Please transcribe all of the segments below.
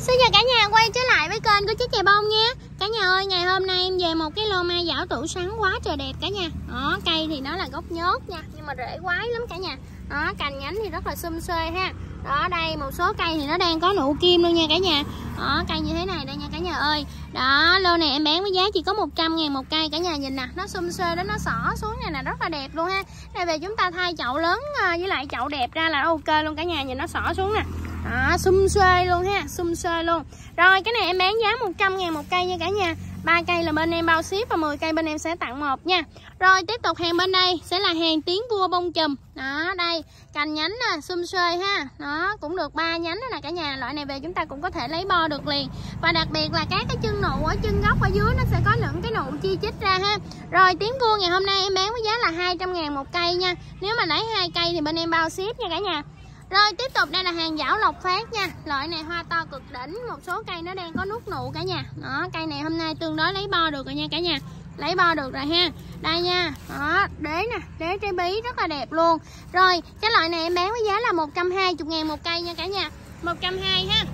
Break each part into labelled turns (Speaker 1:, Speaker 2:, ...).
Speaker 1: Xin chào cả nhà, quay trở lại với kênh của Chiếc Chài Bông nha. Cả nhà ơi, ngày hôm nay em về một cái lô mai giảo tủ sắn quá trời đẹp cả nhà. Đó, cây thì nó là gốc nhớt nha, nhưng mà rễ quái lắm cả nhà. Đó, cành nhánh thì rất là sum xuê ha. Đó, đây một số cây thì nó đang có nụ kim luôn nha cả nhà. Đó, cây như thế này đây nha cả nhà ơi. Đó, lô này em bán với giá chỉ có 100.000 một cây cả nhà, nhìn nè, nó sum xuê đó, nó xỏ xuống này nè, rất là đẹp luôn ha. Đây về chúng ta thay chậu lớn với lại chậu đẹp ra là ok luôn cả nhà, nhìn nó xỏ xuống nè. Đó, sum xuê luôn ha, sum xuê luôn. Rồi cái này em bán giá 100.000 một cây nha cả nhà. 3 cây là bên em bao ship và 10 cây bên em sẽ tặng một nha. Rồi tiếp tục hàng bên đây sẽ là hàng tiếng vua bông chùm. Đó, đây cành nhánh nè, sum xuê ha. Đó, cũng được 3 nhánh đó nè cả nhà. Loại này về chúng ta cũng có thể lấy bo được liền. Và đặc biệt là các cái chân nụ ở chân gốc ở dưới nó sẽ có những cái nụ chi chít ra ha. Rồi tiếng vua ngày hôm nay em bán với giá là 200.000 một cây nha. Nếu mà lấy 2 cây thì bên em bao ship nha cả nhà. Rồi tiếp tục đây là hàng giảo Lộc Phát nha. Loại này hoa to cực đỉnh, một số cây nó đang có nút nụ cả nhà. Đó, cây này hôm nay tương đối lấy bo được rồi nha cả nhà. Lấy bo được rồi ha. Đây nha. Đó, đế nè, đế trái bí rất là đẹp luôn. Rồi, cái loại này em bán với giá là 120.000 một cây nha cả nhà. 120 ha.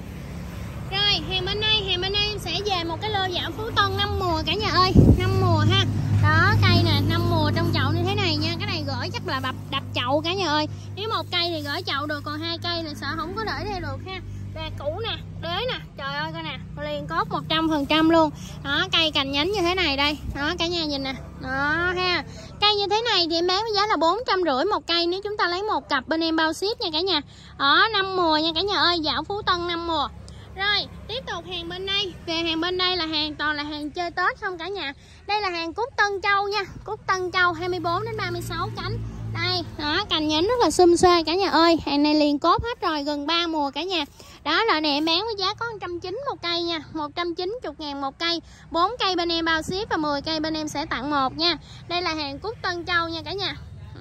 Speaker 1: Rồi, hàng bên đây em sẽ về một cái lô giảo Phú Tân 5 mùa cả nhà ơi, 5 mùa ha. Đó, cây nè, 5 mùa trong chậu như thế này nha. Cái này gửi chắc là đập chậu cả nhà ơi. Nếu một cây thì gửi chậu được, còn 2 cây là sợ không có để đây được ha. Và cũ nè, đế nè, trời ơi coi nè, liền cốt 100% luôn. Đó, cây cành nhánh như thế này đây. Đó, cả nhà nhìn nè. Đó ha. Cây như thế này thì em bán với giá là 450 một cây nếu chúng ta lấy một cặp bên em bao ship nha cả nhà. Đó, 5 mùa nha cả nhà ơi, giảo Phú Tân 5 mùa. Rồi, tiếp tục hàng bên đây. Về hàng bên đây là hàng toàn là hàng chơi Tết không cả nhà. Đây là hàng cúc Tân Châu nha. Cúc Tân Châu 24 đến 36 cánh. Đây, đó, cành nhánh rất là sum xuê cả nhà ơi. Hàng này liền cốt hết rồi, gần 3 mùa cả nhà. Đó, loại này em bán với giá có 190 một cây nha. 190.000 một cây. 4 cây bên em bao ship và 10 cây bên em sẽ tặng một nha. Đây là hàng cúc Tân Châu nha cả nhà.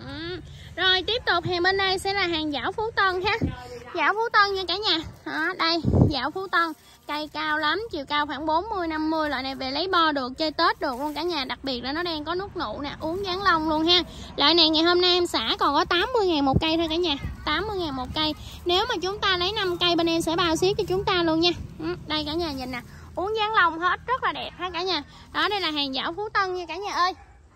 Speaker 1: Rồi, tiếp tục hàng bên đây sẽ là hàng giảo Phú Tân ha. Giảo Phú Tân nha cả nhà. Đó, đây, giảo Phú Tân. Cây cao lắm, chiều cao khoảng 40-50. Loại này về lấy bo được, chơi Tết được luôn cả nhà. Đặc biệt là nó đang có nút nụ nè, uốn dáng lông luôn ha. Loại này ngày hôm nay em xả còn có 80.000 một cây thôi cả nhà. 80.000 một cây. Nếu mà chúng ta lấy 5 cây bên em sẽ bao ship cho chúng ta luôn nha. Đây cả nhà nhìn nè, uốn dáng lông hết rất là đẹp ha cả nhà. Đó, đây là hàng giảo Phú Tân nha cả nhà ơi.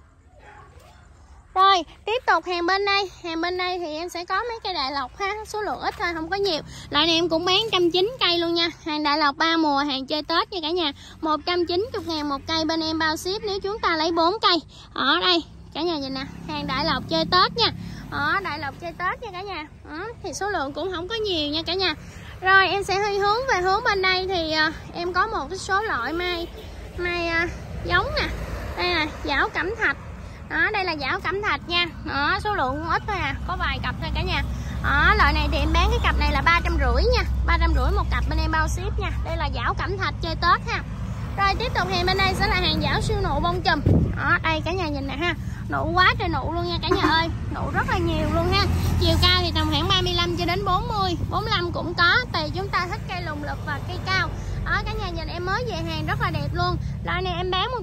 Speaker 1: Rồi, tiếp tục hàng bên đây. Hàng bên đây thì em sẽ có mấy cây đại lộc ha. Số lượng ít thôi, không có nhiều. Loại này em cũng bán 190 cây luôn nha. Hàng đại lộc 3 mùa, hàng chơi Tết nha cả nhà. 190.000 một cây bên em bao ship nếu chúng ta lấy 4 cây. Ở đây, cả nhà nhìn nè. Hàng đại lộc chơi Tết nha. Ở đại lộc chơi Tết nha cả nhà. Thì số lượng cũng không có nhiều nha cả nhà. Rồi, em sẽ hướng về hướng bên đây thì em có một cái số loại mai giống nè. Đây nè, giảo Cẩm Thạch. Đó, đây là giảo Cẩm Thạch nha. Đó, số lượng cũng ít thôi à, có vài cặp thôi cả nhà. Đó, loại này thì em bán cái cặp này là 350 nha. 350 một cặp bên em bao ship nha. Đây là giảo Cẩm Thạch chơi Tết ha. Rồi tiếp tục hàng bên đây sẽ là hàng giảo siêu nụ bông chùm. Đó, đây cả nhà nhìn nè ha. Nụ quá trời nụ luôn nha cả nhà ơi. Nụ rất là nhiều luôn ha. Chiều cao thì tầm khoảng 35 cho đến 40, 45 cũng có, tùy chúng ta thích cây lùng lực và cây cao. Đó, cả nhà nhìn em mới về hàng rất là đẹp luôn. Loại này em bán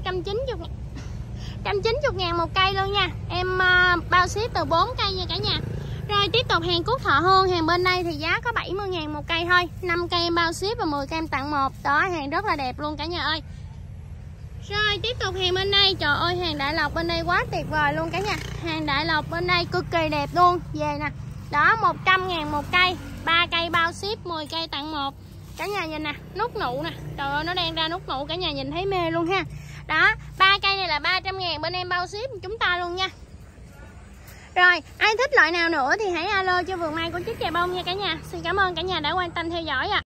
Speaker 1: 190.000 một cây luôn nha. Em bao ship từ 4 cây nha cả nhà. Rồi tiếp tục hàng cúc Thọ Hương. Hàng bên đây thì giá có 70.000 một cây thôi. 5 cây em bao ship và 10 cây em tặng một. Đó, hàng rất là đẹp luôn cả nhà ơi. Rồi tiếp tục hàng bên đây. Trời ơi, hàng đại lộc bên đây quá tuyệt vời luôn cả nhà. Hàng đại lộc bên đây cực kỳ đẹp luôn. Về nè. Đó, 100.000 một cây. 3 cây bao ship, 10 cây tặng một. Cả nhà nhìn nè, nút nụ nè. Trời ơi, nó đang ra nút nụ, cả nhà nhìn thấy mê luôn ha. Đó, 3 cây này là 300.000 bên em bao ship chúng ta luôn nha. Rồi, ai thích loại nào nữa thì hãy alo cho vườn mai của Chiếc Chài Bông nha cả nhà. Xin cảm ơn cả nhà đã quan tâm theo dõi ạ.